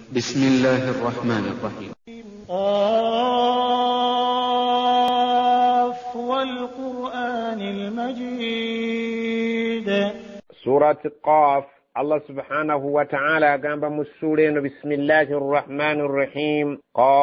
بسم الله الرحمن الرحيم. قاف والقرآن المجيد. سورة قاف. الله سبحانه وتعالى قام مسورين بسم الله الرحمن الرحيم.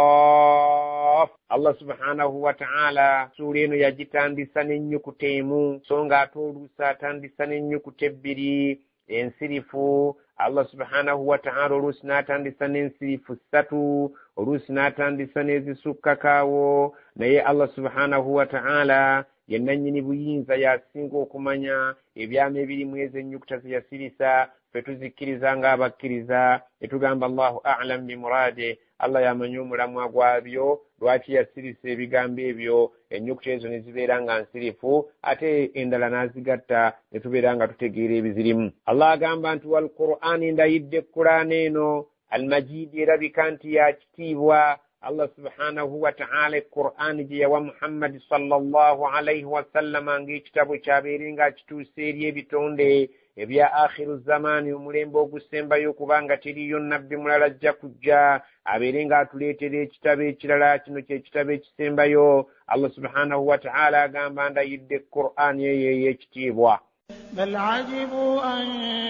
قاف. الله سبحانه وتعالى سورين يجتان دي سنين يكتيمو سونغا تولو ساتان دي سنين يكتبري ensirifu. Allah subhanahu wa ta'ala olusinatandisa n'ensirifu ssatu, olusinatandisa n'ezisukkakaawo, naye Allah subhanahu wa ta'ala ye nannyini buyinza yasinga okumanya ebyama ebirimu ezo ennyukuta ze yasirisa ffe tuzikkiriza ng'abakkiriza ne tugamba Allahu a'lam bi murade. Allah yamanyi omulamwa gwabyo lwaki yasirisa ebigambo ebyo ennyukuta ezo ne zibeera nga nsirifu ate endala n'azigatta ne tubeera nga tutegeera ebizirimu. Allah agamba nti wal Qur'ani ndayidde Qur'ani eno almajidi erabika nti ya kitiibwa. Allah subhanahu wa ta'ala Qur'ani gye yawa Muhammad sallallahu alayhi wa sallam ng'ekitabo kyabeere nga kituuse eri ebitonde ebya akhiru zamani, omulembe ogusembayo kubanga teriyo nabbi mulala ajja kujja abeere nga atuleetera ekitabo ekirala. Kino kyekitabo ekisembayo. Allah subhanahu wa ta'ala agamba ndayidde Qur'ani eyo ey'ekitiibwa. بل عجبوا أن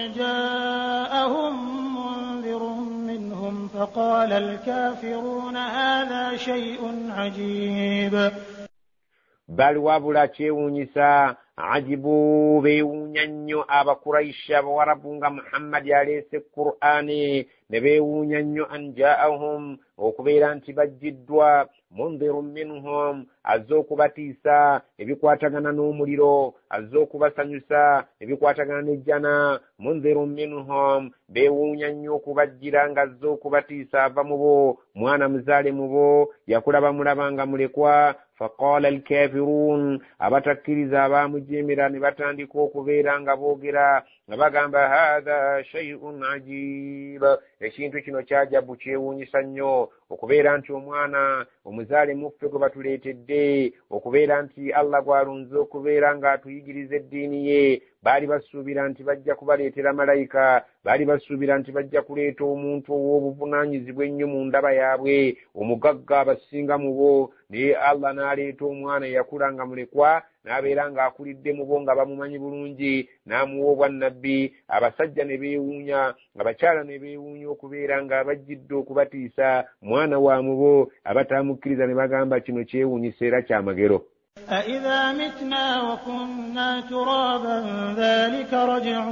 جاءهم منذر منهم فقال الكافرون هذا شيء عجيب. بل wabula kyewuunyisa ajibu beewuunya nnyo abakuraisha abawarabu nga Muhammad yaleese Qur'ani ne beewuunya nnyo an jaahum okubeera nti bajjiddwa mundhirun minhum azze okubatiisa ebikwatagana n'omuliro, azze okubasanyusa ebikwatagana n'ejjana. mundhirun minhum beewuunya nnyo okubajjira nga azze okubatiisa ava mu bo, mwana muzaale mu bo, yakula bamulaba nga mulekwa. faqala alkafirun abatakkiriza abaamujeemera ne batandika okubeera nga boogera nga bagamba hatha shay'un ajib, ekintu kino kyajabu kyewuunyisa nnyo okubeera nti omwana omuzaale muffe gwe batuleetedde, okubeera nti Allah gwalunze okubeera nga atuyigiriza eddiini ye. Baali basuubira nti bajja kubaleetera malayika, baali basuubira nti bajja kuleeta omuntu ow'obuvunaanyizibwa ennyo mu ndaba yaabwe, omugagga abasinga mu bo. Naye Allah n'aleeta omwana eyakula nga mulekwa, n'abeera ng'akulidde mu bo nga bamumanyi bulungi, n'amuwa obwannabbi. Abasajja ne beewuunya, abakyala ne beewuunya okubeera ng'abajjidde okubatiisa mwana wa mu bo. Abataamukkiriza ne bagamba kino kyewuunyisa era kyamagero. أَإِذَا مِتْنَا وَكُنَّا تُرَابًا ذَلِكَ رَجْعٌ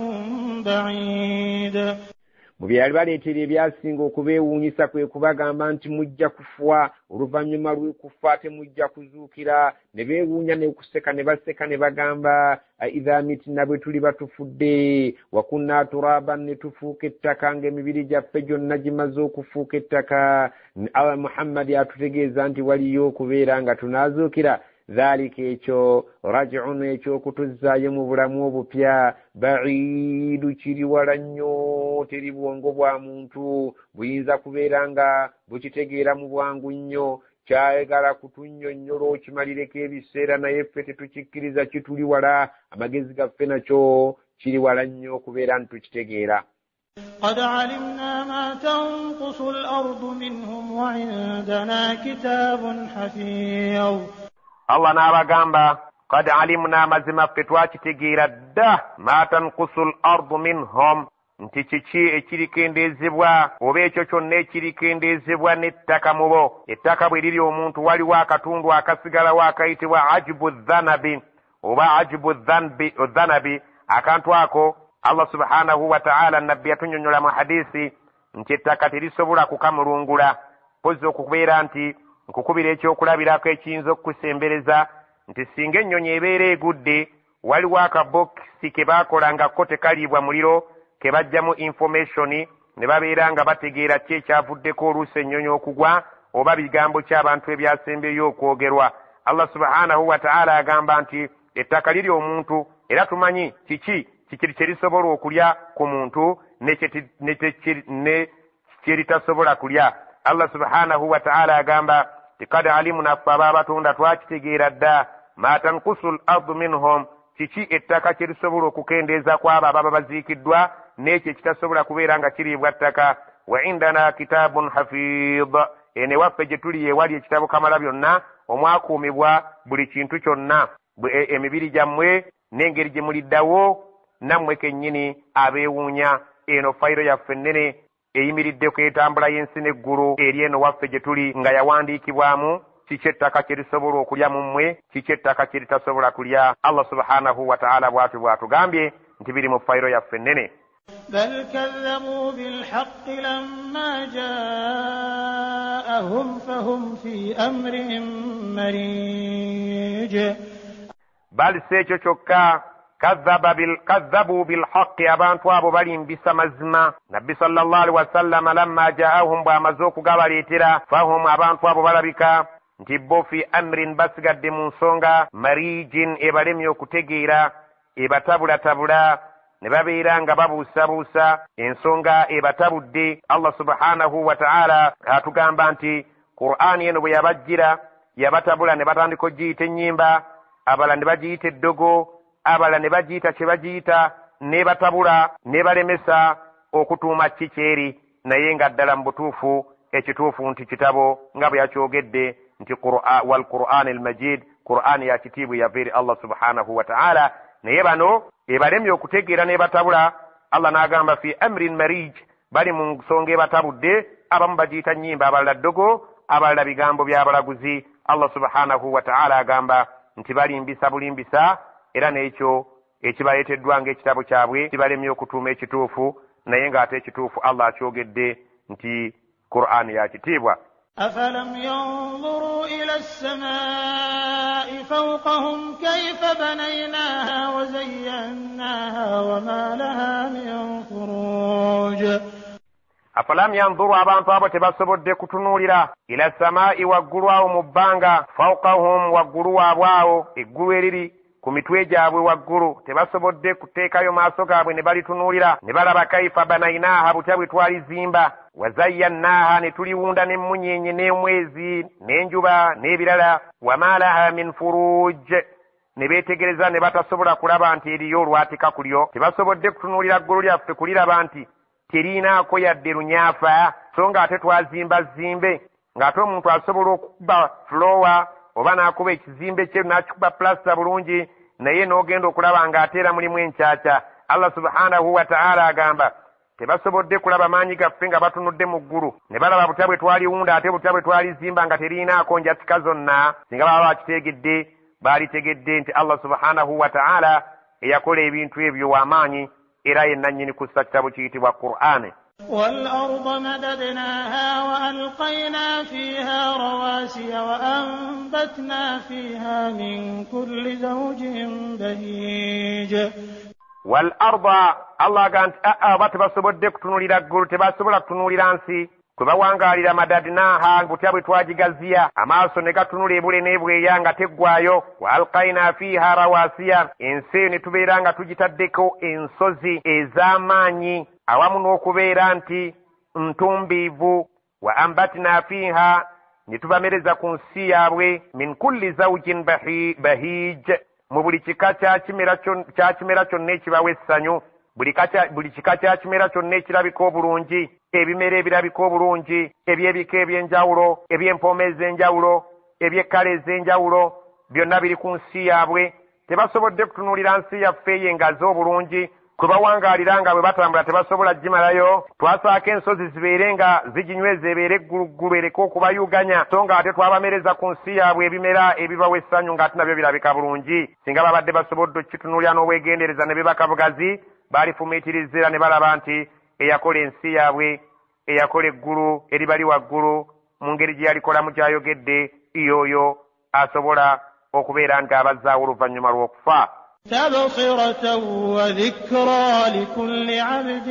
بَعِيدٌ. Mu byali baleetera ebyasinga okubeewuunyisa kwe kubagamba nti mujja kufa, oluvannyuma lw'ekufa temujja kuzuukira. Ne beewuunya ne kuseka ne baseka ne bagamba idha mitna bwe tuli batufudde, wa kunna turaban ne tufuuka ettaka ng'emibiri gyaffe gyonna gimaze okufuuka ettaka. Muhammad atutegeeza nti waliyo okubeera nga tunaazuukira. Dhalika ekyo raj'un eky'okutuzaayo mu bulamu obupya, ba'idu kiri wala nnyo, teri bwongo bwa muntu buyinza kubeera nga bukitegeera mu bwangu nnyo. Kyayagala kutunnyonnyola okimalireko ebiseera naye ffe tetukikkiriza, kituli wala, amagezi gaffe nakyo kiri wala nnyo okubeera ntukitegeera. قد علمنا ما تنقص الأرض منهم وعندنا كتاب حفيظ. Allah n'abagamba qad alimna mazima ffe twakitegeera dda ma tanqusul ardu minhum, nti kiki ekirikendeezebwa oba ekyo kyonna ekirikendeezebwa n'ettaka mu bo. Ettaka bwe liri omuntu waliwo akatundu akasigalawo akayitibwa ajibu dhanabi oba ajibu dhanabi. Akantu ako Allah subhanahu wa ta'ala nabbi yatunnyonnyola mu hadisi nti ettaka terisobola kukamulungula, pozi okubeera nti nkukubira ekyokulabirako ekiyinza okukusembereza nti singa ennyonyi ebeera egudde waliwo akabokisi ke baakolangako tekaliibwa muliro ke bajjamu information ne babeera nga bategeera ki ekyavuddeko oluusi ennyonyi okugwa oba bigambo ky'abantu ebyasembeyo okwogerwa. Allah subhanahu wa ta'ala agamba nti ettaka liri omuntu era tumanyi kiki kye lisobola okulya ku muntu ne kye litasobola kulya. Allah subhanahu wa ta'ala agamba qad alimna ffe ababatunda twakitegeera dda ma tanqusul ardu minhum, kiki ettaka kye lisobola okukendeeza kwabo ababa baziikiddwa n'ekyo ekitasobola kubeera nga kiriibwa ttaka. wa indana kitabun hafidh ene waffe gye tuli ewali ekitabo kamala byonna omwakuumibwa buli kintu kyonna emibiri gyammwe n'engeri gye muliddawo nammwe kennyini abeewuunya eno fayiro yaffe ennene eyimiridde ku etambula y'ensi n'eggulu eri eno waffe gye tuli nga yawandiikibwamu kiki ettaka kye lisobola okulya mu mmwe kiki ettaka kye litasobola kulya. Allah subhanahu wa ta'ala bw'atugambye nti biri mu fayiro yaffe ennene. بل كذبوا بالحق لما جاءهم فهم في أمر مريج. بل سيكو شكا كذبوا بالحق abantu abo balimbisa mazima. Nabbi sallallahu alaihi wasallam lamma jaahum bw'amaze okugabaleetera fahum abantu abo balabika nti bo fi amrin basigadde mu nsonga marijin ebalemye okutegeera ebatabulatabula ne babeera nga babuusabuusa ensonga ebatabudde. Allah subhanahu wa ta'ala atugamba nti Qur'ani eno bwe yabajjira yabatabula ne batandika ogiyita ennyimba, abala ne bagiyita eddogo, abala ne bagiyita kye bagiyita, ne batabula ne balemesa okutuuma kikyeri, naye nga ddala mu butuufu ekituufu nti kitabo nga bwe yakyogedde nti wal Qur'an al-Majid, Qur'ani ya kitiibwa yava eri Allah subhanahu wa ta'ala. Naye bano ebalemye okutegeera n'ebatabula, Allah n'agamba fi amrin marij, bali mu nsonga ebatabudde. Abamu bagiyita nnyimba, abalala ddogo, abalala bigambo by'abalaguzi. Allah subhanahu wa ta'ala agamba nti balimbisa bulimbisa, era n'ekyo ekibaleeteddwa ng'ekitabo kyabwe kibalemye okutuuma ekituufu, naye ng'ate ekituufu Allah akyogedde nti Qur'ani ya kitiibwa. أفلم ينظروا إلى السماء فوقهم كيف بنيناها وزيناها وما لها من فروج. أفلم ينظروا abantu abo tebasobodde kutunuulira ila samaa'i waggulu awo mu bbanga fawqahum waggulu waabwe awo eggulu eriri ku mitwe gyabwe waggulu tebasobodde kuteekayo maaso gaabwe ne balitunuulira ne balaba kaifa banainaaha butya bwe twalizimba wazayyannaha ne tuliwunda n'emmunyeenye n'omwezi n'enjuba n'ebirala wama laha min furuj ne beetegereza ne batasobola kulaba nti eriyo olwatika ku lyo. Tebasobodde kutunuulira ggulu lyaffe kuliraba nti terinaako yadde lunyaafa, so ng'ate twazimba zimbe ng'ate omuntu asobola okukuba fulowa oba n'akuba ekizimbe kye n'akikuba plasita bulungi, naye n'ogenda okulaba ng'ateera mulimu enkyakya. Allah subhanahu wa ta'ala agamba tebasobodde kulaba maanyi gaffe nga batunudde mu ggulu ne balaba butya bwe twaliwunda ate butya bwe twalizimba nga terinaako njatika zonna. Singa baba bakitegedde baalitegedde nti Allah subhanahu wa ta'ala eyakola ebintu ebyo w'amaanyi era yenna nnyini kussa kitabo kiyitibwa Qur'ani. والأرض مددناها وألقينا فيها رواسي وأنبتنا فيها من كل زوج بهيج. والأرض Allah ganti batebasobodde kutunuulira ggulu, tebasobola kutunuulira nsi. Kwe bawangaalira madadnaha butya bwe twagigaziya, amaaso ne gatunula ebule n'ebweya nga teggwayo. Wa alqaina fiha rawasiya, ensi eyo ne tubeera nga tugitaddeko ensozi ez'amaanyi awamu n'okubeera nti ntumbiivu. Wa ambatina fiha, ne tubamereza ku nsi yaabwe min kulli zawjin bahij, mu buli kika kya kimera kyonna ekibawa essanyu, buli kika kya kimera kyonna ekirabika obulungi, ebimera ebirabika obulungi, ebyebika eby'enjawulo, eby'empooma ez'enjawulo, eby'ekkala ez'enjawulo, byonna biri ku nsi yaabwe. Tebasobodde kutunuulira nsi yaffe eyengaze obulungi, kwe bawangaalira nga bwe batambula tebasobola gimalayo. Twasaako ensozi zibeere nga ziginyweza ebeere egguluggulu ereke okubayuganya, so ng'ate twabamereza ku nsi yaabwe ebimera ebibawa essanyu ng'ate nabyo birabika bulungi. Singa babadde basobodde okukitunuulira n'obwegendereza ne bibaka bugazi, baalifumiitirizira ne balaba nti eyakola ensi yaabwe, eyakola eggulu eribali waggulu mu ngeri gye yalikolamu gy'ayogedde, y'oyo asobola okubeera nga abazzaawo oluvannyuma lw'okufa. تبصرة وذكرى لكل عبد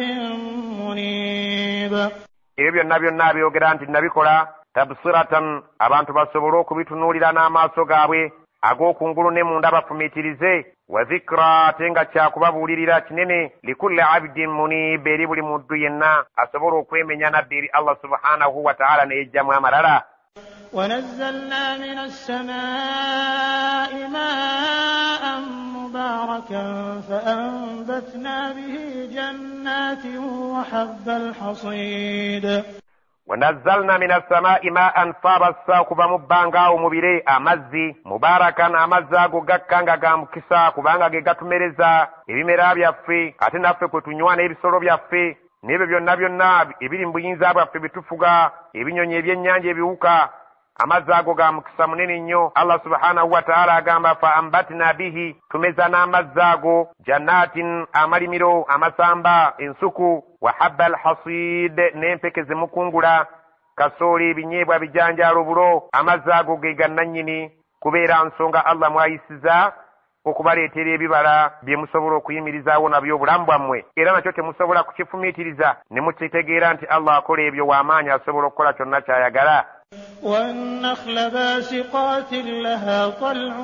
منيب. Ebyo byonna byonna byogera nti nabikola tabsiratan, abantu basobole okubitunuulira n'amaaso gaabwe ag'okungulu ne munda bafumiitirize, wa dhikra, ate nga kyakubabuulirira kinene, likulli abdin munib, eri buli muddu yenna asobola okwemenya nadda eri Allah subhanahu wa ta'ala ne yejjamu amalala. ونزلنا من السماء ماء مباركا فأنبتنا به جنات وحب الحصيد ونزلنا من السماء ماء فابسا kuva mu bbanga omubire amazzi mubarakan amazzi ago gakkanga ga mukisa kubanga ge gatumereza ebimera byaffe ate naffe kwe tunywa n'ebisolo byaffe n'ebyo byonna byonna ebiri mu buyinza bwaffe bitufuga ebinyonyi ebyennyanja ebiwuka amazzi ago ga mukisa munene nnyo. Allah subhanahu wa ta'ala agamba fa ambatina bihi tumeza n'amazzi ago jannatin amalimiro amasamba ensuku wa habba alhasid n'empeke zimukungula kasooli ebinyeebwa bijanjaalo bulo amazzi ago ge gannannyini kubeera nsonga Allah mwayisiza okubaleetera ebibala bye musobola okuyimirizaawo nabyo obulamu bwammwe era nakyo temusobola kukifumiitiriza ne mukitegeera nti Allah akola ebyo w'amaanyi asobola okukola kyonna ky'ayagala. والنخل باسقات لها طلع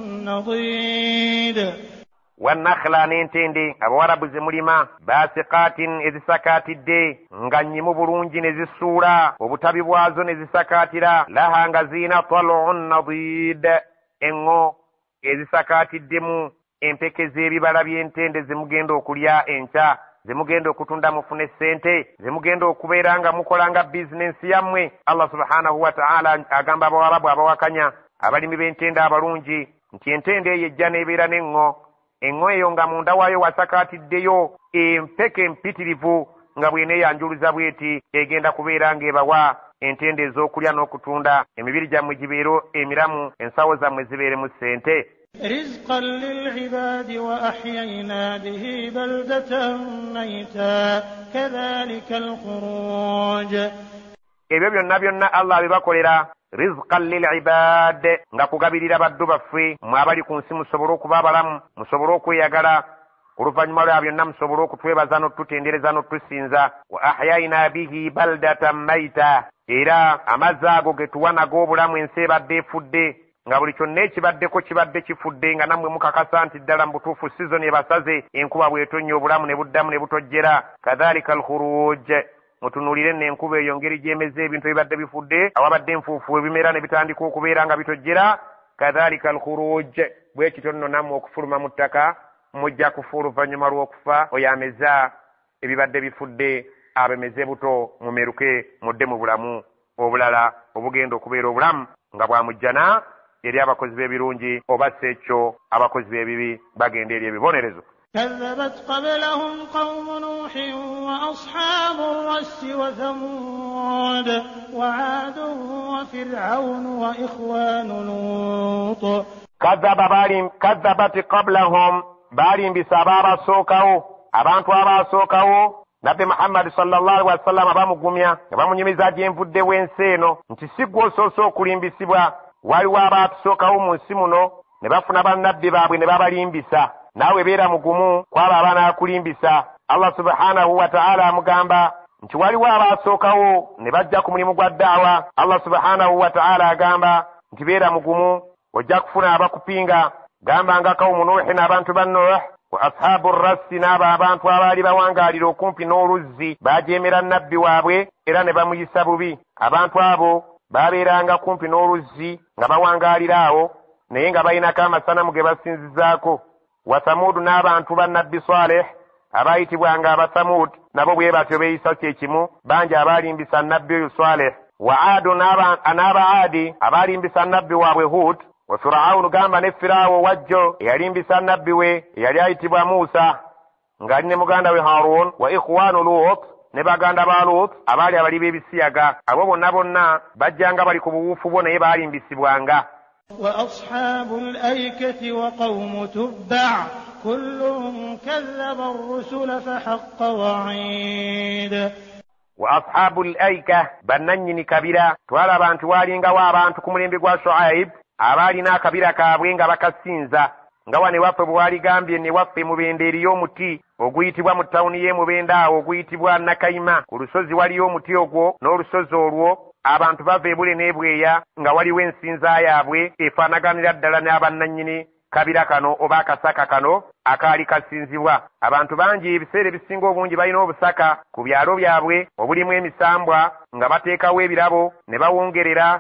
نضيد والنخل n'entende abawarabu ze mulima baasiqaatin ezisakaatidde nga nnyimu bulungi ne zisuula obutabi bwazo ne zisakaatira laha nga ziina tal'un nadid eŋŋo ezisakaatiddemu empeke z'ebibala by'entende zemugenda okulya enkya zemugenda okutunda mufune ssente zemugenda okubeera nga mukola nga bizinensi yammwe. Allah subhanahu wa ta'ala agamba abawarabu abawakanya abalimi b'entende abalungi nti entende eyo ejja n'ebeera n'eŋŋo eyo nga munda waayo wasakaatiddeyo empeke empitirivu nga bw'eneeyanjuluza bw'eti egenda kubeera ng'ebawa entende ez'okulya n'okutunda emibiri gyammwe gibeero emiramu ensawo zammwe zibeere mu ssente. رزقا للعباد وأحيينا به بلدة ميتا كذلك الخروج ebyo byonna byonna Allah abibakolera rizqan lil'ibad nga kugabirira baddu baffe mwe abali ku nsi musobole okuba abalamu musobole okweyagala oluvannyuma lwa byonna musobole okutwebaza n'otutendereza n'otusinza wa ahyayina bihi baldatan maita era amazzi ago ge tuwa nago obulamu ensi ebadde efudde nga buli kyonna ekibaddeko kibadde kifudde nga nammwe mukakasa nti ddala mu butuufu sizoni ebasaze enkuba bw'etonnya obulamu ne buddamu ne butojjera kadhalika alkhuruj mutunuulire n'enkuba eyo ngeri gyemeza ebintu ebibadde bifudde awabadde enfuufu ebimera ne bitandika okubeera nga bitojjera kadhalika alkhuruj bwe kityo nno nammwe okufuluma mu ttaka mujja kufa oluvannyuma lw'okufa oyo ameza ebibadde bifudde abemeze buto mumeruke mudde mu bulamu obulala obugenda okubeera obulamu nga bwamujjana eri abakozi b'ebirungi oba sekyo abakozi b'ebibi bagenda eri ebibonerezo. كذبت قبلهم قوم نوح وأصحاب الرس وثمود وعاد وفرعون وإخوان لوط كذبت قبلهم بالين بسبب سوكاو abantu abasookawo nabbi Muhammad sallallahu alaihi wasallam abamugumya abamunyumiza gyenvudde w'ensi eno nti si gwe osoose okulimbisibwa waliwo abaatusookawo mu nsi muno ne bafuna bannabbi baabwe ne babalimbisa naawe beera mugumu kwabo abanaakulimbisa. Allah subhanahu wa ta'ala amugamba nti waliwo abaasookawo ne bajja ku mulimu gwa ddaawa. Allah subhanahu wa ta'ala agamba nti beera mugumu ojja kufuna abakupinga gamba nga kawumu Nuuhi n'abantu ba Nuuh wa ashaabu rassi n'abo abantu abaali bawangaalira okumpi n'oluzzi baajeemera nnabbi waabwe era ne bamuyisa bubi. Abantu abo baabeeranga kumpi n'oluzzi nga bawangaalira awo naye nga balinako amasanamu ge basinzizaako. wa Samuudu n'abantu ba nnabbi Saalih abaayitibwanga abasamuud nabo bwe batyo beeyisa kyekimu bangi abaalimbisa nnabbi oyo Saalih. wa Aadu n'abaadi abaalimbisa nnabbi waabwe Huud. wa Firawunu gamba ne Firaawo wajjo eyalimbisa nnabbi we eyali ayitibwa Muusa ng'ali ne muganda we Haaruun. wa Ikhwaanu Luut ne baganda ba Luut abaali abali b'ebisiyaga abo bonna bonna bajjanga bali ku buwuufu bo naye baalimbisibwanga. وأصحاب الأيكة وقوم تبع كل كذب الرسل فحق وعيد. وأصحاب الأيكة بنني كبيرة twala abantu walingawo abantu ku mulembe gwa Shuaib abaalina akabira kaabwe nga bakasinza nga wane waffe bwe waligambye ne waffe mubende eriyo omuti oguyitibwa mu ttawuni y'emubende awo oguyitibwa Nakayima. ku lusozi waliyo omuti ogwo n'olusozi olwo abantu bava ebule n'ebweya nga waliwo ensinza yaabwe efaanaganira ddala n'abannannyini kabira kano oba akasaka kano akaali kasinzibwa. abantu bangi ebiseera ebisinga obungi balina obusaka ku byalo byabwe obulimu emisambwa nga bateekawo ebirabo ne bawongerera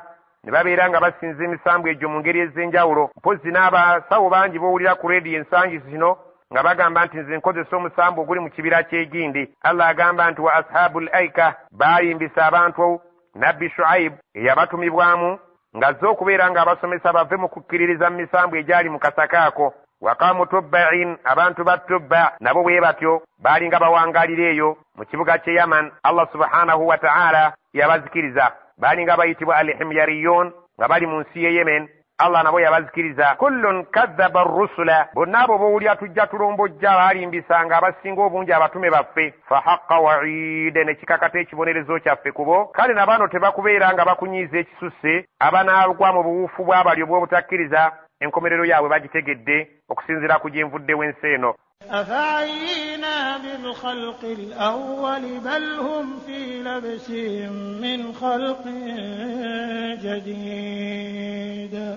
ne babeera nga basinza emisambu egyo mu ngeri ez'enjawulo. Mpozi n'abasawo bangi b'owulira ku leediyo ensangi zino nga bagamba nti nze nkozesa omusambu oguli mu kibira ky'Egindi. Allah agamba nti wa ashabul aika bayimbisa abantu nabbi Shuaib eyabatumibwamu ng'azze okubeera ng'abasomesa bave mu kukkiririza mu misambu egyali mu kasaka ako. Waqamu tubba'in, abantu ba Tubba nabo bwe batyo baali nga bawangalira eyo mu kibuga ky'e Yaman. Allah subhanahu wa ta'ala yabazikiriza. Baali nga bayitibwa al-Himyariyun nga bali mu nsi y'e Yemen. Allah nabo yabazikiriza. Kullun kadhaba ar-rusula, bonna abo b'owulira tujja tulombojja baalimbisanga abasinga obungi abatume baffe. Fa haqqa wa'id, ne kikakata ekibonerezo kyaffe kubo. Kale na bano tebakubeera nga bakunyiiza ekisusse abanaagwa mu buwuufu bw'abalyo bw'obutakkiriza enkomerero yaabwe bagitegedde okusinziira ku gyenvuddewo ensi eno. أفعينا بالخلق الأول بل هم في لبس من خلق جديد.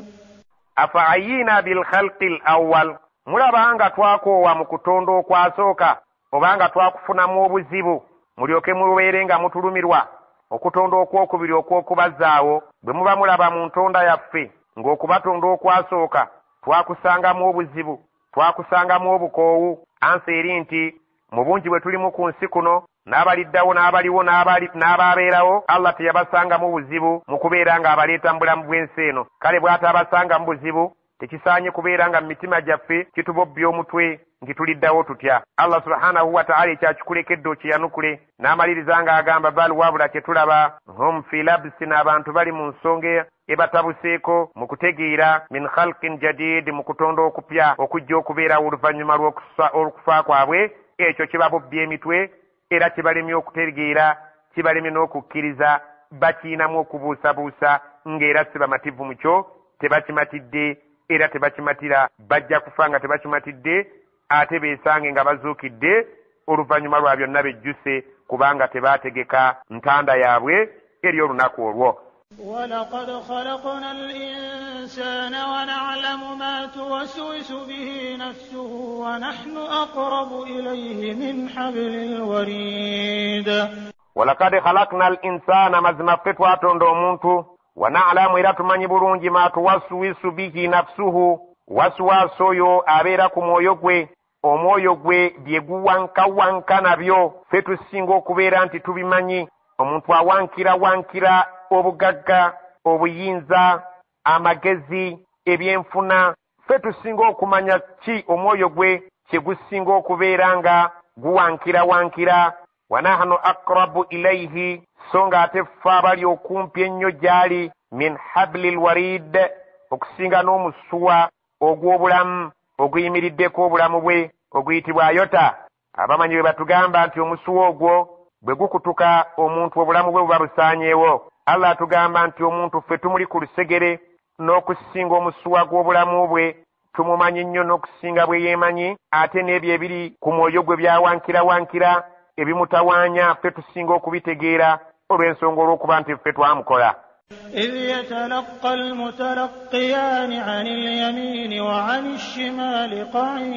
أفعينا بالخلق الأول, mulabanga twakoowa mu kutonda okwasooka obanga twakufunamu obuzibu mulyoke mubeere nga mutulumirwa okutonda okwokubiri okw'okubazzaawo bwe muba mulaba mu ntonda yaffe ng'okubatonda okwasooka twakusangamu obuzibu twakusangamu obukoowu. Ansi eri nti mu bungi bwe tulimu ku nsi kuno n'abaliddawo n'abaliwo n'abaabeerawo Allah teyabasangamu buzibu mu kubeera ng'abaleeta mu bulamu bw'ensi eno. Kale bw'ataabasangamu buzibu tekisaanye kubeera nga mu mitima gyaffe kitubobbya omutwe ngituliddawo tutya. Allah subhanahu wa ta'ala ekyakikulekedde okiyanukule. N'amaliriza ng'agamba bal wabula kyetulaba hum fi labsin, abantu bali mu nsonga ebatabuseeko mu kutegeera min khalqin jadid, mu kutonda okupya okujja okubeerawo oluvannyuma lw'okufa kwabwe. Ekyo kibabobbya emitwe era kibalemye okutegeera, kibalemye n'okukkiriza, bakiinamu okubuusabuusa ng'era si bamativu mu kyo, tebakimatidde era tebakimatira, bajja kufa nga tebakimatidde ate beesange nga bazuukidde oluvannyuma lwa byonna bejjuse kubanga tebaategeka ntanda yaabwe eri olunaku olwo. ولقد خلقنا الإنسان ونعلم ما توسوس به نفسه ونحن أقرب إليه من حبل الوريد. ولقد خلقنا الإنسان مزما فتواتون دومونتو ونعلم إلى تماني برونجي ما توسوس به نفسه waswaso yo abeera ku mwoyo gwe, omwoyo gwe bye guwankawanka nabyo ffe tusinga okubeera nti tubimanyi. Omuntu awankira obugagga, obuyinza, amagezi, ebyenfuna, ffe tusinga okumanya ki omwoyo gwe kye gusinga okubeera nga guwankira. Wa nahnu aqrabu ilayhi, so nga ate ffe abali okumpi ennyo gy'ali, min hablil warid, okusinga n'omusuwa ogw'obulamu oguyimiriddeko obulamu bwe oguyitibwa ayota. Abamanyi bwe batugamba nti omusuwa ogwo bwe gukutuka omuntu obulamu bwe buba busaanyeewo. Allah atugamba nti omuntu ffe tumuli ku lusegere n'okusinga omusuwa gw'obulamu bwe tumumanyi nnyo n'okusinga bwe yeemanyi, ate n'ebyo ebiri ku mwoyo gwe byawankira ebimutawaanya ffe tusinga okubitegeera olw'ensonga olw'okuba nti ffe twamukola. إذ يتلقى المتلقيان عن اليمين وعن الشمال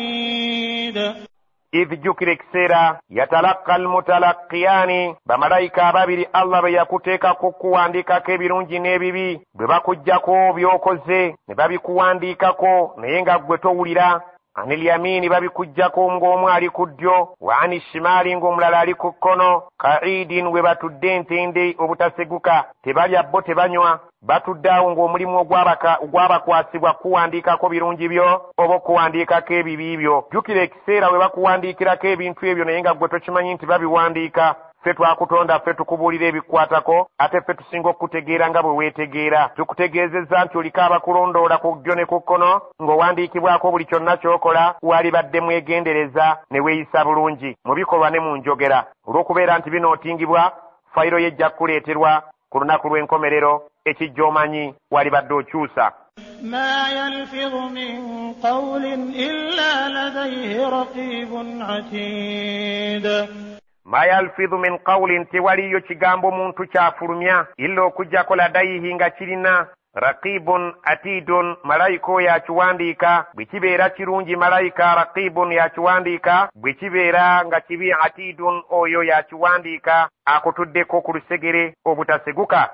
قعيد. إذ jjukira ekiseera yatalaqqa almutalaqiyani, bamalayika ababiri Allah be yakuteekako okukuwandiikako ebirungi n'ebibi, bwe bakuggyako by'okoze ne babikuwandiikako naye nga ggwe towulira. Anil yamini, babikuggyako ng'omu ali ku ddyo, wa ani shimaali ng'omulala ali ku kkono. Qaidin, we batudde entende obutaseguka, tebalya bo tebanywa, batudde awo ng'omulimu ogwabakwasibwa kuwandiikako birungi byo oba okuwandiikako ebibi byo. Jjukira ekiseera we bakuwandiikirako ebintu ebyo naye nga ggwe tokimanyi nti babiwandiika. Ffe twakutonda, ffe tukubuulira ebikwatako, ate ffe tusinga okutegeera nga bwe weetegeera. Tukutegeezezza nti oliko abakulondoola ku ddyo ne ku kkono ng'owandiikibwako buli kyonna ky'okola, walibadde mwegendereza ne weeyisa bulungi mu bikolwa ne mu njogera. Olw'okubeera nti binootingibwa, fayiro yejja kuleeterwa ku lunaku lw'enkomerero, ekijja omanyi walibadde okyusa. ما يلفظ من قول إلا لديه رقيب عتيد. Ma yalfidhu min qawlin, tewaliyo kigambo muntu kyafulumya illa okuggyako ladayhi nga kirina raqibun atidun malayika oyo akiwandiika bwe kibeera kirungi malayika raqibun yakiwandiika bwe kibeera nga kibi atidun oyo yakiwandiika akutuddeko ku lusegere obutaseguka.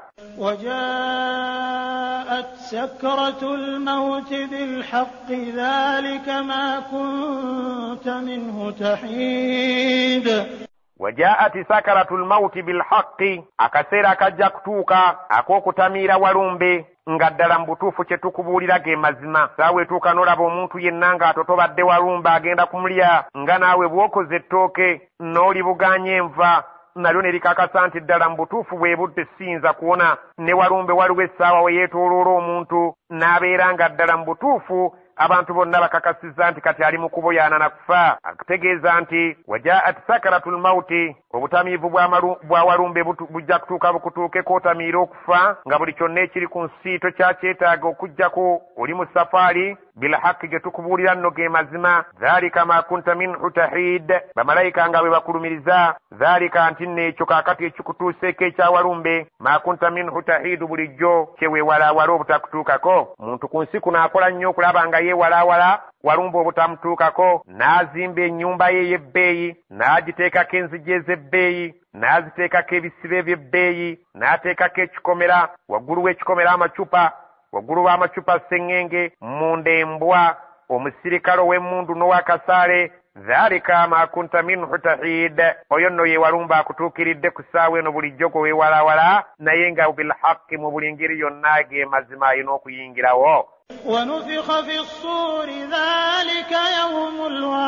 وجاءت سكرة الموت بالحق ذلك ما كنت منه تحيد. وجاءت سكرة الموت بالحق akaseera kajja kutuuka ak'okutamiira walumbe nga ddala mu butuufu kye tukubuulira ge mazima. Saawa etuuka n'olaba omuntu yenna ng'atotobadde walumbe agenda kumulya nga naawe bw'okoze ettooke n'olibuganya enva nalyo ne likakasa nti ddala mu butuufu bwe budde siyinza kuwona. Ne walumbe waliwo essaawa we yeetooloola omuntu n'abeera nga ddala mu butuufu abantu bonna bakakasizza nti kati ali mu kuboyaana na kufa. Akutegeeza nti wajaat sakaratul mauti obutamiivu bwa walumbe bujja kutuuka bukutuukeko otamiira okufa nga buli kyonna ekiri ku nsiito kyakyetaaga okugjako oli mu safaari bilhaqi ge tukubuulira nno ge mazima. Dhalika ma kunta minhu tahid bamalayika nga bwe bakulumiriza dhalika nti nneekyo kaakati ekikutuuseeko ekyawalumbe ma kunta minhu tahidu bulijjo kyeweewalaawala obutakutuukako. Muntu ku nsi kuno akola nnyo okulaba nga yeewalaawala walumbe obutamutuukako n'azimba ennyumba ye ey'ebbeeyi n'agiteekako enzigi ez'ebbeeyi n'aziteekako ebisibe by'ebbeeyi n'ateekako ekikomera waggulu w'ekikomera amacupa waggulu w'amacupa sseŋŋenge munda embwa omusirikale ow'emmundu n'owakasaale. dhalika ma kunta minhu tahid oyo nno ye walumbe akutuukiridde ku ssaawa eno bulijjo gwe weewalawala naye nga bilhaqi mu buli ngeri yonna ge mazima alina okuyingirawo. ونفخ في الصور ذلك يوم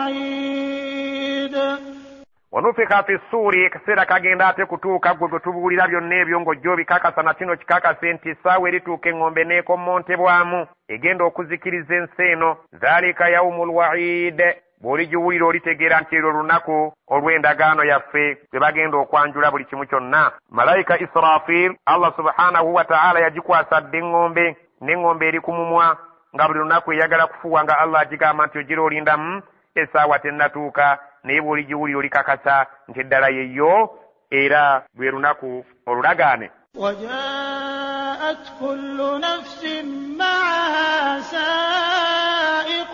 الوعيد. ونفخ في الصور kaseera kagenda ate kutuuka gwe gwe tubuulira byonna ebyo ng'ojja bikakasa na kino kikakase nti essaawa erituuka eŋŋombe n'ekommontebwamu egenda okuzikiriza ensi eno. dhalika yaumul waid bw'oligiwulira olitegeera nti eryo olunaku olw'endagaano yaffe gwe bagenda okwanjula buli kimu kyonna. malayika Israfil Allah subhanahu wa ta'ala yagikwasadde eŋŋombe n'eŋŋombe eri ku mumwa nga buli lunaku eyagala kufuuwa nga Allah agigamba nti ogira olindamu essaawa tennatuuka naye bw'oligiwulira olikakasa nti eddala yeyo era lwe lunaku olulagaane. وجاءت كل نفس معها سائق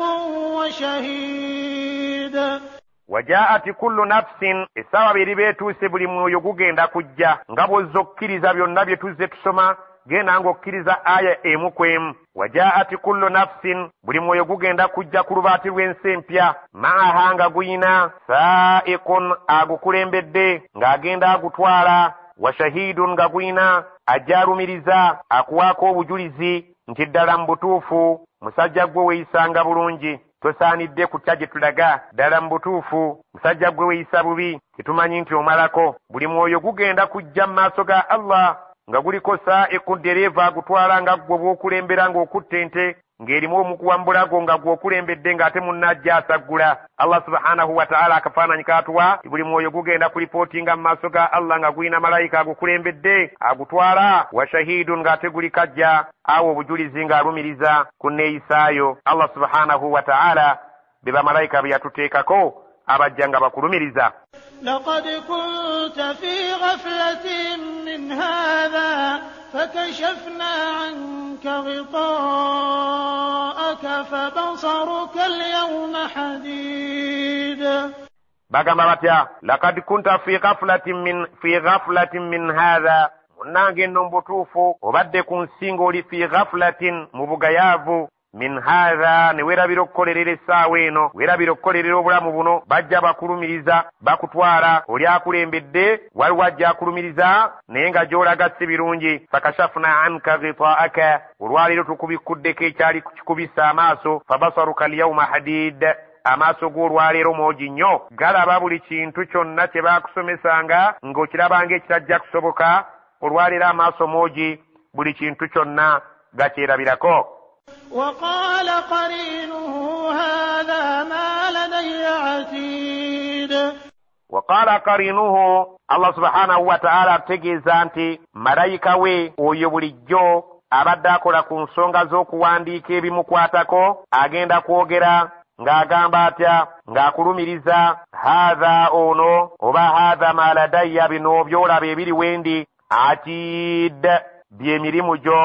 وشهيد. وجاءت كل نفس essaawa bw'eriba etuuse buli mwoyo gugenda kujja nga bw'ozza okkiriza byonna bye tuzze tusoma genda ng'okkiriza aya emu ku emu. wajaati kullu nafsin buli mwoyo gugenda kujja ku lubaati lw'ensi empya maaha nga guyina saa'ikun agukulembedde ng'agenda agutwala wa shahidun nga guyina ajjaalumiriza akuwaako obujulizi nti ddala mu butuufu musajja gwe weeyisanga bulungi tosaanidde kutya gye tulaga. ddala mu butuufu musajja gwe weeyisa bubi tetumanyi nti omalako. buli mwoyo gugenda kujja mu maaso ga Allah nga guliko saa'iku dereeva agutwala nga gwe bw'okulembera ng'okutta ente ng'erimu omukuwambulago nga gw'okulembedde ng'ate munnajja asaggula. Allah subhanahu wa ta'ala akafaananyi kaatuwa buli mwoyo gugenda kulipootinga mu maaso ga Allah nga gulina malayika agukulembedde agutwala wa shahidun ng'ate guli kajja awo obujulizi ng'alumiriza ku nneeyisaayo. Allah subhanahu wa ta'ala be bamalayika be yatuteekako abajja nga bakulumiriza. لقد كنت في غفلة من هذا فكشفنا عنك غطاءك فبصرك اليوم حديد. bagamba batya لقد كنت في غفلة من هذا munange nno mbutuufu obadde ku nsinga oli fi ghaflatin mu bugayaavu min haadha ne weerabira okukolerera essaawa eno weerabira okukolerera obulamu buno bajja bakulumiriza bakutwala oli akulembedde waliwo ajja akulumiriza naye nga gy'olaga si birungi. fakashafuna anka ghitaaka olwaleero tukubikuddeko ekyali kukikubisa amaaso fabasaruka alyawma hadid amaaso g'olwaleero mwogi nnyo galaba buli kintu kyonna kye baakusomesanga ng'okirabanga ekitajja kusoboka. olwaleero amaaso mwogi buli kintu kyonna gakyerabirako. وقال قرينه هذا ما لدي عتيد. وقال قرينه Allah subhanahu wa ta'ala ategeeza nti malayika we oyo bulijjo abadde akola ku nsonga z'okuwandiika ebimukwatako agenda kwogera ng'agamba atya ng'akulumiriza haadha ono oba haadha ma ladayya bino byolaba ebiri wendi atid by'emirimu gyo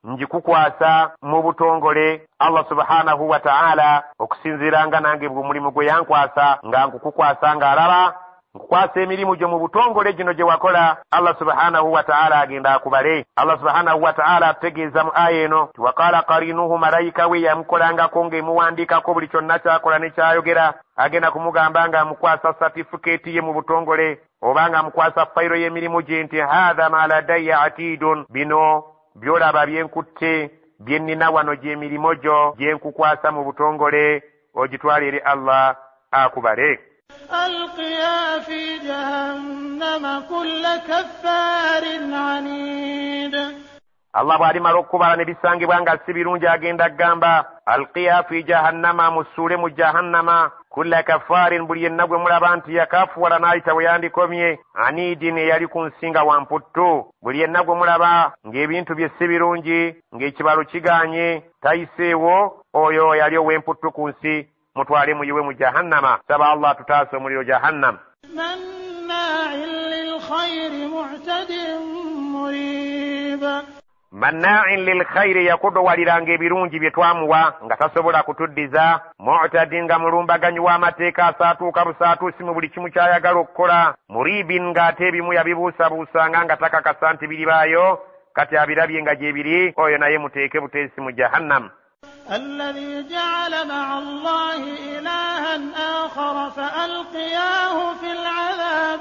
njikukwasa mu butongole Allah subhanahu wa ta'ala okusinziranga nange mulimu gwe yankwasa nga nkukukwasa nga alaba nkukwasa emirimu gyo mu butongole gino gye wakola Allah subhanahu wa ta'ala agenda akubale. Allah subhanahu wa ta'ala ategeeza mu aya eno ti waqala qarinuhu malayika we yamukolangako ng'emuwandiikako buli kyonna kyakola ne kyayogera agenda kumugamba nga amukwasa certificate ye mu butongole oba nga amukwasa fayiro y'emirimu gye nti hadha ma ladayya atidun bino byolaba byenkutte byennina wano gy'emirimu gyo gyenkukwasa mu butongole ogitwale eri Allah akubale. ألقيا في جهنم كل كفار عنيد Allah bw'alimala okubala ne bisangibwa nga si birungi agenda gamba alqiya fi jahannama musuule mu jahannama kulla kafarin buli yenna gwe mulaba nti yakafuwala n'ayita bwe yandikomye anidin eyali ku nsinga wamputtu buli yenna gwe mulaba ng'ebintu bye si birungi ng'ekibalo kiganye tayiseewo oyo yali ow'emputtu ku nsi mutwale muyiwe mu jahannama. Saba Allah tutaase omuliro jahannam. manna'in lilkhayri mu'tadin murib manna'in lilkhayri yakudowaliranga ebirungi bye twamuwa nga tasobola kutuddiza mu'tadin nga mulumbaganyi w'amateeka asaatuuka busaatuusi mu buli kimu ky'ayagala okukola muribin ng'ate ebimu yabibuusabuusanga nga takakasa nti biribaayo kati abirabye nga gye biri oyo naye muteeke buteesi mu jahannam. الذي جعل مع الله إلها آخر فألقياه في العذاب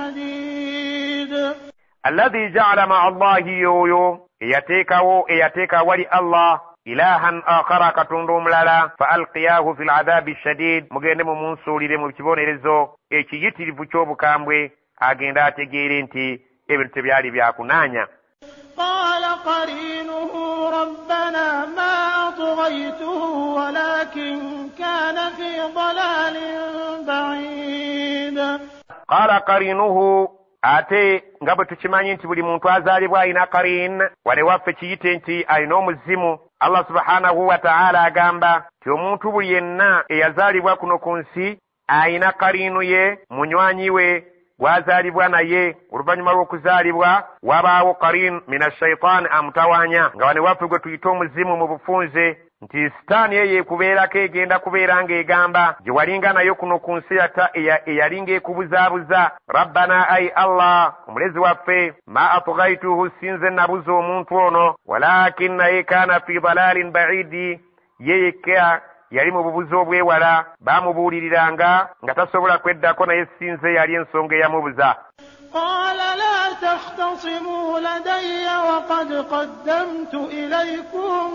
الشديد الذي جعل مع الله يويو اياتيكا ولي الله إلها آخر كتندو ملالا فألقياه في العذاب الشديد مغينة ممنسولي دي مبتبون إرزو ايكي يتي بفوشوب كامبوي agenda ategeere nti ebintu tebyali byakunaanya. قال قرينه ربنا ما أطغيته ولكن كان في ضلال بعيد. قال قرينه ate nga bwe tukimanyi nti buli muntu azaalibwa alina qarin wale waffe kiyite nti alina omuzimu. Allah subhanahu wa ta'ala agamba ti omuntu buli yenna eyazaalibwa kuno ku nsi alina qarinu ye munywanyi we gwazaalibwa naye oluvannyuma lw'okuzaalibwa wabaawo qarin mina shaitaani amutawaanya nga wane waffe gwe tuyita omuzimu mu bufunze nti sitaani eyo ekubeerako egenda kubeera ng'egamba gye walinga nayo kuno ku nsi eyalinga ekubuzaabuza rabbana ayi Allah omulezi waffe ma atghaituhu sinze nabuza omuntu ono walakin naye kaana fi dalalin baidi yeyekka yali mu bubuzi obwewala baamubuuliriranga nga tasobola kweddako naye sinze yali ensonga eyamubuza. قال لا تختصموا لدي وقد قدمت إليكم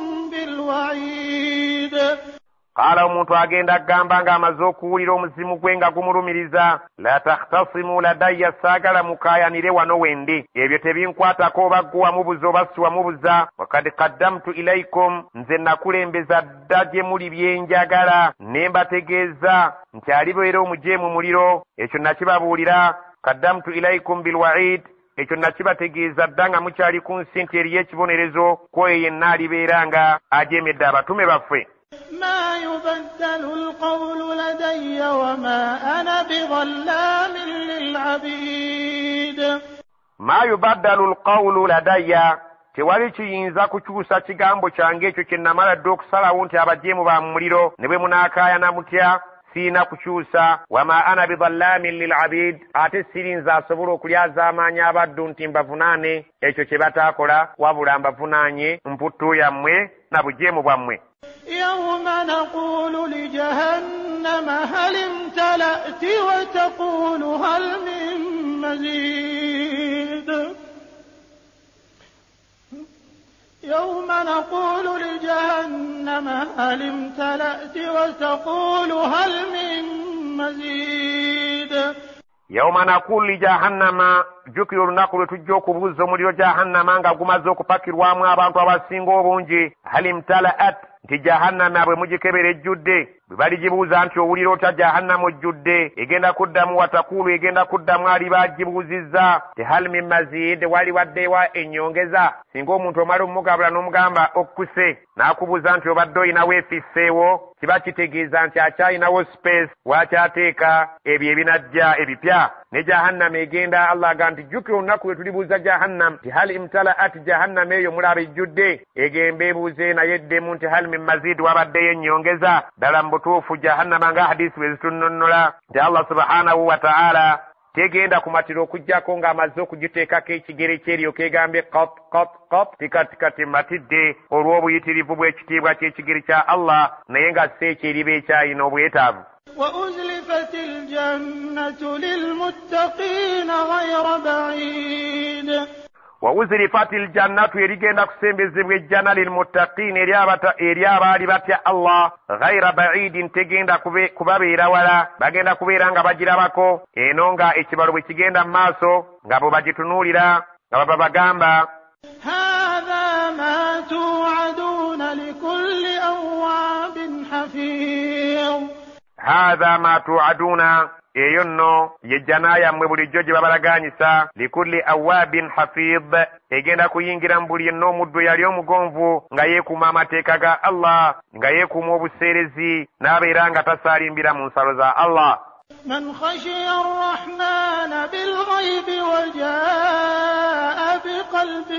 بالوعيد. قال omuntu agenda agamba nga amaze okuwulira omuzimu gwe nga gumulumiriza la takhtasimu ladayya saagala mukaayanire wano wendi ebyo tebinkwatako oba gwe wamubuza oba si wamubuza wakad qaddamtu ilaikum nze nakulembeza dda gye muli byenjagala ne mbategeeza nti alibeera omujeemu muliro ekyo nakibabuulira qaddamtu ilaikum bilwa'id ekyo nakibategeeza dda nga mukyali ku nsi nti eriyo ekibonerezo kwoyo yenna alibeera nga ajeemedde abatume baffe. ما يبدل القول لدي وما أنا بظلام للعبيد. ما يبدل القول لدي tewali kiyinza kukyusa kigambo kyange ekyo kye namala dde okusalawo nti abajeemu ba mu muliro ne bwe munaakaayana mutya siina kukyusa wama ana bidhallamin lilabid ate sirinza asobola okulyazaamaanya abaddu nti mbavunaane ekyo kye bataakola wabula mbavunaanye mputtu yammwe na bujeemu bwammwe. يوم نقول لجهنم هل امتلأت وتقول هل من مزيد. يوم نقول لجهنم هل امتلأت وتقول هل من مزيد. يوم نقول لجهنم jukira olunaku lwe tujja okubuuza omuliro jahannama nga gumaze okupakirwamu abantu abasinga obungi hal imtalaat nti jahannama bwe mugikebera ejjudde baligibuuza nti owulira otya jahannama ojjudde egenda kuddamu watakulu egenda kuddamu ali bagibuuzizza tehal min mazid wali waddewa ennyongeza singa omuntu omala omugabula n'omugamba okkuse n'akubuuza nti obadde oyinawo efisseewo kiba kitegeeza nti akyayinawo space wakyateeka ebyo ebinajja ebipya ne jahannama egenda Allah aga nti jjukira olunaku lwe tulibuuza jahannam nti hal imtalaat jahannama eyo mulaba ejjudde egemba ebuuze naye eddemu nti hal min mazid wabaddeyo ennyongeza ddala mu butuufu jahannama nga hadisi bwe zitunonnola nti Allah subhanahu wa ta'ala tegenda kumatira okujjako ng'amaze okugiteekako ekigere kyeryo kegambye qat tikatikati matidde olw'obuyitirivu bw'ekitiibwa ky'ekigere kya Allah naye nga si ekyo eriba ekyayina obwetaavu. وأزلفت الجنة للمتقين غير بعيد وأزلفت الجنة erigenda kusembezebwa ejjana lilmuttaqin eri abaali batya Allah ghayra ba'idin tegenda kubabeera wala bagenda kubeera nga bagirabako eno nga ekibalo bwe kigenda mu maaso nga bo bagitunuulira nga baba bagamba هذا ما توعدون لكل أواب حفيظ هذا ما توعدون eyo nno yejjana yammwe bulijjo gye babalaganyisa likulli awaabin hafid egenda kuyingira mu buli yenna omuddu yali omugonvu nga yeekuuma amateeka ga Allah nga yeekuuma obuseerezi n'abeera nga tasaalimbira mu nsalo za Allah. من خشي الرحمن بالغيب وجاء بقلب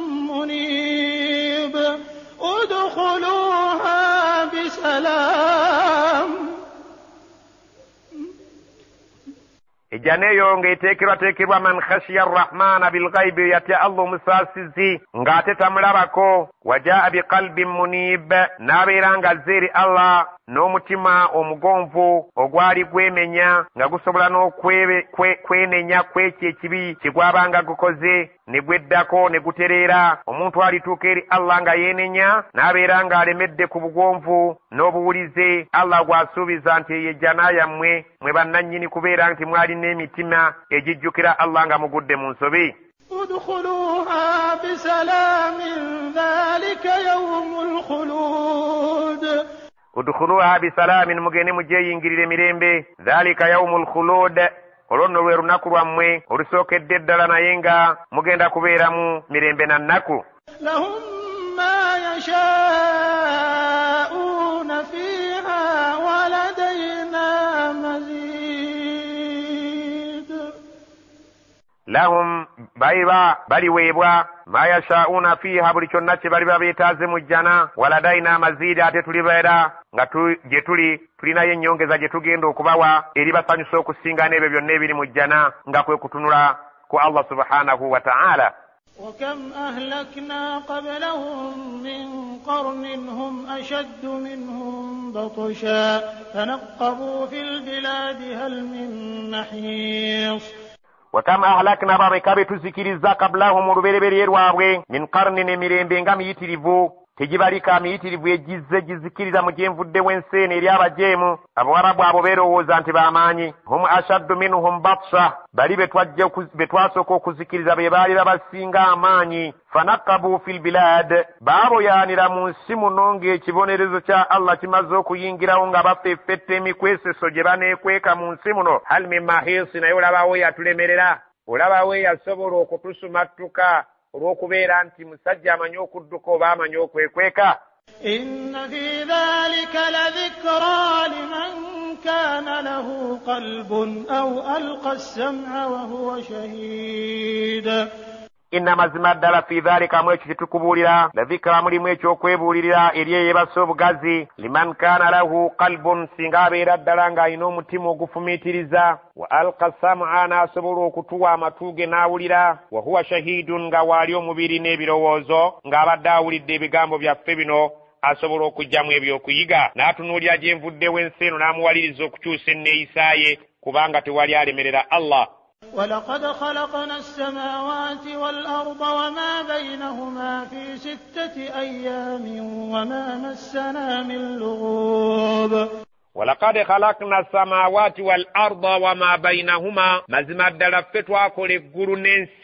منيب ادخلوها بسلام. ejjana eyo ng'eteekerwateekerwa man khashiya arrahmana bilghaibi yatya Allah omusaasizi ng'ate tamulabako wajaa biqalbin munib n'abeera nga azze eri Allah n'omutima omugonvu ogwali gwemenya nga gusobola n'okwenenya kw'ekyo ekibi kigwabanga gukoze ne gweddako ne gutereera omuntu alituuka eri Allah nga yeenenya n'abeera ng'alemedde ku bugonvu n'obuwulize Allah gw'asuubiza nti eyo ejjana yammwe mwe bannannyini kubeera nti mwali n'emitima egijjukira Allah nga mugudde mu nsobi. ادخلوها بسلام ذلك يوم الخلود. udkhuluha bisalaamin mugende mugyeyingirire mirembe dhalika yaumul khulud olwo nno lwe lunaku lwammwe olusookedde ddala naye nga mugenda kubeeramu mirembe na nnaku. lahum ma yashaa'una fiha waladayna mazid. lahum baliweebwa ma yashaa'una fiha buli kyonna kye bali babeetaaze mu jjana waladayina amaziidi ate tulibeera nga gye tulinayo ennyongeza gye tugenda okubawa eri basanyusa okusinga n'ebyo byonna ebiri mu jjana nga kwe kutunula ku Allah subhanahu wa ta'ala. وكم أهلكنا قبلهم من قرن هم أشد منهم بطشا فنقبوا في البلاد هل من محيص. وكم أهلكنا babeka betuzikiriza qablahum olubereberye lwabwe min qarnin emirembe nga miyitirivu tegibalika miyitirivu egizze gizikiriza mu gyenvuddewo ensi eno eri abajeemu abawarabu abo beerowooza nti b'amaanyi hum ashaddu minhum batsha bali betwasooka okuzikiriza be baali babasinga amaanyi fanakabu fil bilad baaboyaanira mu nsi muno ng'ekibonerezo kya Allah kimaze okuyingirawo nga bafeefetta emikweseso gye baneekweka mu nsi muno hal min mahisi naye olabawo yatulemerera olabawo yasobola okutusumattuka olw'okubeera nti musajja amanyi okudduka oba amanyi okwekweka. inna fi dhalika ladhikra liman kana lahu qalbun aw alqa as-sam'a wa huwa shahid. inna mazima ddala fi dhalika mu ekyo kitukubuulira la dhikra mulimu ekyokwebuulirira eri eyeebasa obugazi liman kana lahu qalbun singa abeera ddala ng'alina omutima ogufumiitiriza wa alqa sam'a n'asobola okutuwa amatu ge n'awulira wa huwa shahidun nga waali omubiri n'ebirowoozo ng'abadde awulidde ebigambo byaffe bino asobola okugyamu ebyokuyiga n'atunuulira gye nvuddewo ensi eno n'amuwaliriza okukyusa enneeyisa ye kubanga tewali alemerera Allah. ولقد خلقنا السماوات والأرض وما بينهما في 6 أيام وما مسنا من لغوب. ولقد خلقنا السماوات والأرض وما بينهما mazima ddala ffe twakola eggulu n'ensi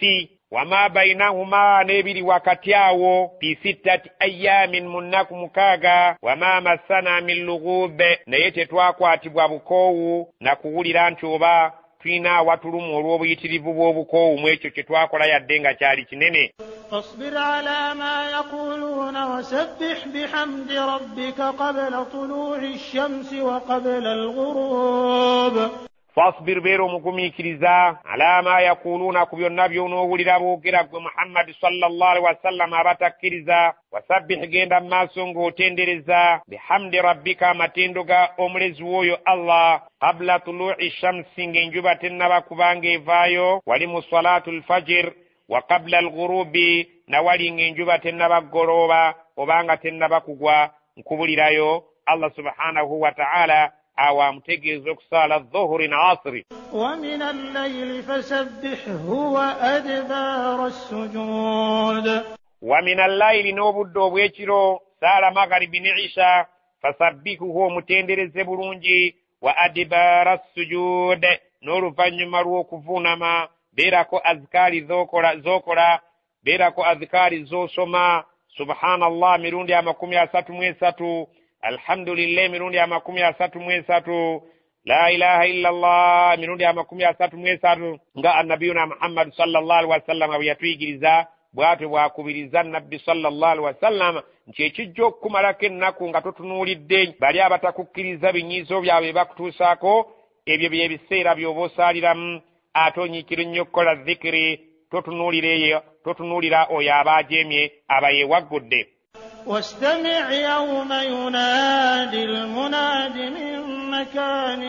wama bainahuma n'ebiri wakati awo fi 6 ayyamin munnaku mukaaga wama massana min lughube naye tetwakwatibwa bukoowu na kuwulira nti oba tulina watulumu olw'obuyitirivu bw'obukoowu mu ekyo kye twakola yadde nga kyali kinene. فاصبر على ما يقولون وسبح بحمد ربك قبل طلوع الشمس وقبل الغروب. fasbir beera omugumiikiriza ala ma yakuluuna ku byonna by'onoowulira boogera gwe muhammadi sallallahu alaihi wasallam abatakkiriza wasabbih genda mu maaso ng'otendereza bihamdi rabbika amatendo ga omulezi w'oyo allah qabla tuluu'i shamsi ng'enjuba tennaba kubanga evaayo wali mu salatu lfajir wa qabla alghurubi na wali ng'enjuba tennaba ggolooba obanga tennaba kugwa nkubulirayo allah subhanahu wa ta'ala awa mutegeeza okusaala dhuhuri na asri. ومن الليل فسبحه وأدبار السجود. ومن الليل n'obudde obw'ekiro saala magharibi ne isha fasabbihuhu omutendereze bulungi wa adibara sujud n'oluvannyuma lw'okuvuunama beerako azikaari z'okola beerako azikaari z'osoma subhanallah mirundi 33 alhamdulillah mirundi 33 la ilaha illa allah mirundi 33 nga annabiyuna muhammad sallallahu alaihi wasallam bwe yatuyigiriza bw'atyo bw'akubiriza nabbi sallallahu alaihi wasallam nti ekijja okukumalako ennaku nga totunuulidde bali abatakukkiriza binyiizo byabwe bakutuusaako ebyo byebiseera by'oba osaaliramu ate onyiikira ennyo okukola dhikiri totunuulira oyo aba ajeemye aba yeewaggudde. واستمع يوم ينادي المناد من مكان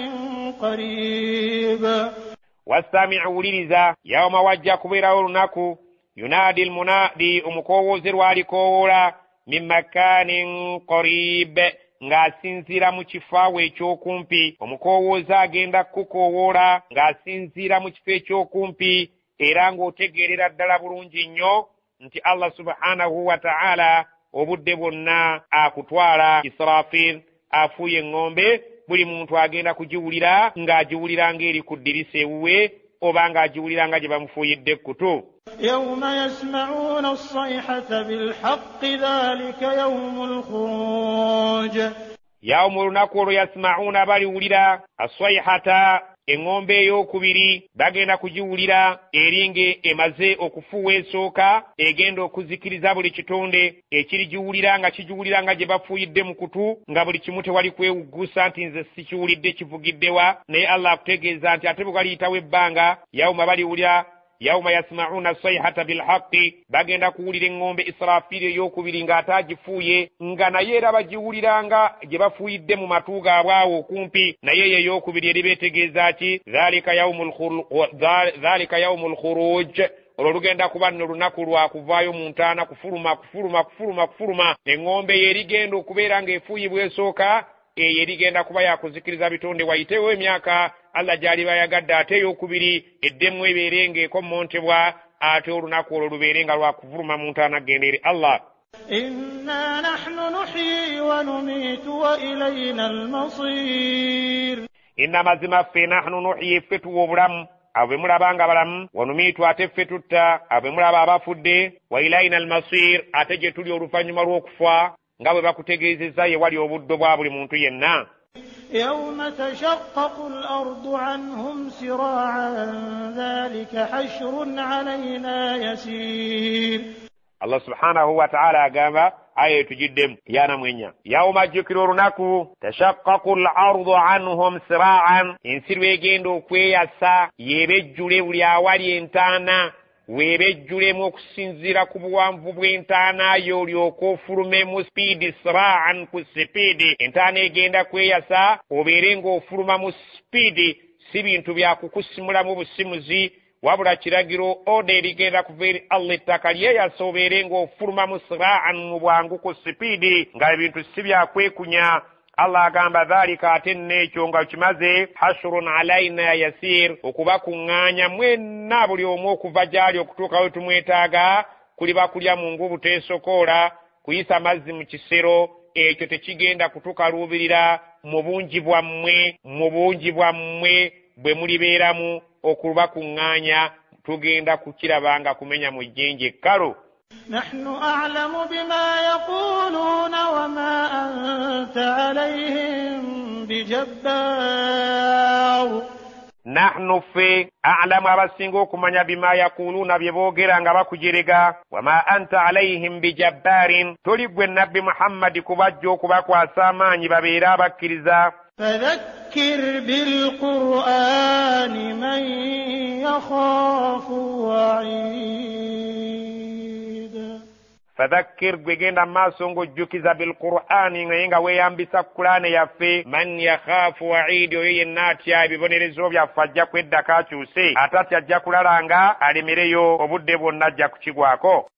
قريب. واستمع وليرزا يوم وجه كبيرا olunaku ينادي المنادي omukowoozi lwalikowoola min makanin qarib ng'asinziira mu kifo awo ekyokumpi. omukowoozi agenda kukukowoola ng'asinziira mu kifo ekyokumpi era ng'otegeerera ddala bulungi nnyo nti allah subhanahu wa ta'ala obudde bwonna akutwala. Israfil afuuye eŋŋombe buli muntu agenda kugiwulira ng'agiwulira ng'eri ku ddirisa ewuwe oba ng'agiwulira nga gye bamufuuyidde ekkutu. يوم يسمعون الصيحة بالحق ذلك يوم الخروج. يوم olunaku olwo yasma'una baliwulira aswayhata eŋŋombe ey'okubiri bagenda kugiwulira eringe emaze okufuuwa esooka egenda okuzikiriza buli kitonde ekirigiwulira nga kigiwulira nga gye bafuuyidde mu kutu nga buli kimu tewali kwewuggusa nti nze sikiwulidde kivugiddewa naye allah akutegeeza nti ate bwe galiyitawo ebbanga yawuma baliwulira yawma yasma'una sayhata bilhaqqi bagenda kuwulira eŋŋombe Israfiri ey'okubiri ng'ate agifuuye nga naye era bagiwulira nga gye bafuuyidde mu matu gaabwe awo okumpi naye eyo ey'okubiri eri beetegeeza ki dhalika yawmul khuruj olwo lugenda kuba nno lunaku lwa kuvaayo mu ntaana kufuluma eŋŋombe eyo erigenda okubeera ng'efuuyibwa esooka eyo erigenda kuba yakuzikiriza bitonde wayitewo emyaka allah gyali bayagadde ate ey'okubiri eddemu ebeere ng'ekommontebwa ate olunaku olwo lubeere nga lwakuvuluma mu ntaana genda eri allah. inna nahnu nuhyi wa numiitu wa ilayna almasir. inna mazima ffe nahnu nuhyi ffe tuwa obulamu abo be mulaba nga balamu wa numiitu ate ffe tutta abo be mulaba abafudde wa ilayna almasir ate gye tuli oluvannyuma lw'okufa nga bwe bakutegeezezza ye wali obuddo bwa buli muntu yenna. يوم تشقق الأرض عنهم سراعا ذلك حشر علينا يسير. الله سبحانه وتعالى agamba aya tujiddemu yana mwenya yawma jjukira olunaku tashaqqaqu al-ardu anhum sira'an ensi lwegenda okweyasa yeebejjule buli awali entaana weebejjulemu okusinziira ku buwanvu bw'entaana yo olyoka ofulume mu sipiidi sira'an ku sipiidi entaana egenda kweyasa obeere ng'ofuluma mu sipiidi si bintu bya kukusimulamu busimuzi wabula kiragiro oda erigenda kuva eri allah ettaka lyeyasa obeere ng'ofuluma mu sira'an mu bwangu ku sipiidi nga ebintu si byakwekunya. Allah agamba dhalika ate n'ekyo nga kimaze hashrun alaina yasir okubakuŋŋaanya mwenna buli omu okuva gyali okutuuka we tumwetaaga kuliba kulya mu ngubu teesokoola kuyisa mazzi mu kisero ekyo tekigenda kutukaluubirira mu bungi bwammwe bwe mulibeeramu okubakuŋŋaanya tugenda kukirabanga kumenya mu jjenje kalo. نحن أعلم بما يقولون وما أنت عليهم بجبار. نحن في أعلم abasinga okumanya bima yakuluna bye boogera nga bakujerega wama anta alayhim bijabbarin toli gwe nabbi Muhammad kubajja okubakwasa amaanyi babeera abakkiriza. فذكر بالقرآن من يخاف وعيد. فذكر gwegenda maaso ng'ojjukiza bilqur'ani nga weeyambisa Qur'ani yaffe man yakhafu wa'id oyo yenna atya ebibonerezo byaffe ajja kweddako akyuse ate ati ajja kulalanga alemereyo obudde bwonna ajja kukigwako.